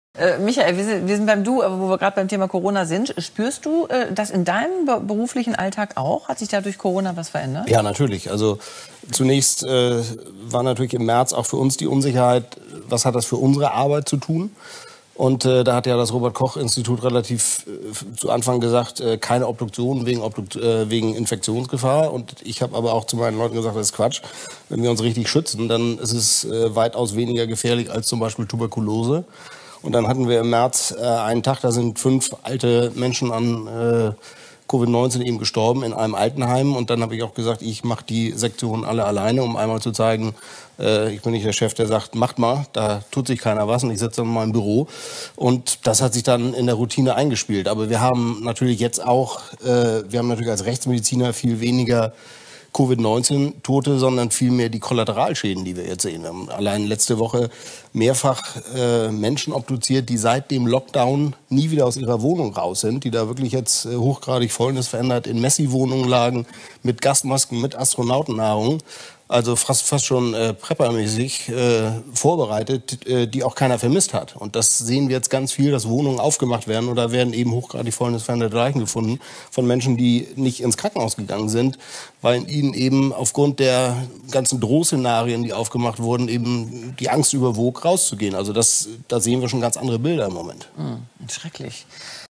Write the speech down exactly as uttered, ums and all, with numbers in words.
Äh, Michael, wir sind, wir sind beim Du, aber wo wir gerade beim Thema Corona sind. Spürst du äh, das in deinem be beruflichen Alltag auch? Hat sich da durch Corona was verändert? Ja, natürlich. Also zunächst äh, war natürlich im März auch für uns die Unsicherheit, was hat das für unsere Arbeit zu tun? Und äh, da hat ja das Robert-Koch-Institut relativ äh, zu Anfang gesagt, äh, keine Obduktion wegen, Obdukt äh, wegen Infektionsgefahr. Und ich habe aber auch zu meinen Leuten gesagt, das ist Quatsch. Wenn wir uns richtig schützen, dann ist es äh, weitaus weniger gefährlich als zum Beispiel Tuberkulose. Und dann hatten wir im März äh, einen Tag, da sind fünf alte Menschen an äh, Covid neunzehn eben gestorben in einem Altenheim. Und dann habe ich auch gesagt, ich mache die Sektionen alle alleine, um einmal zu zeigen, äh, ich bin nicht der Chef, der sagt, macht mal, da tut sich keiner was und ich sitze in meinem Büro. Und das hat sich dann in der Routine eingespielt. Aber wir haben natürlich jetzt auch, äh, wir haben natürlich als Rechtsmediziner viel weniger Covid neunzehn Tote, sondern vielmehr die Kollateralschäden, die wir jetzt sehen. Wir haben allein letzte Woche mehrfach äh, Menschen obduziert, die seit dem Lockdown nie wieder aus ihrer Wohnung raus sind, die da wirklich jetzt äh, hochgradig fäulnisverändert in Messi-Wohnungen lagen, mit Gasmasken, mit Astronautennahrung. Also fast, fast schon äh, preppermäßig äh, vorbereitet, äh, die auch keiner vermisst hat. Und das sehen wir jetzt ganz viel, dass Wohnungen aufgemacht werden oder werden eben hochgradig fäulnisveränderte Leichen gefunden von Menschen, die nicht ins Krankenhaus gegangen sind, weil ihnen eben aufgrund der ganzen Drohszenarien, die aufgemacht wurden, eben die Angst überwog, rauszugehen. Also das, da sehen wir schon ganz andere Bilder im Moment. Mhm. Schrecklich.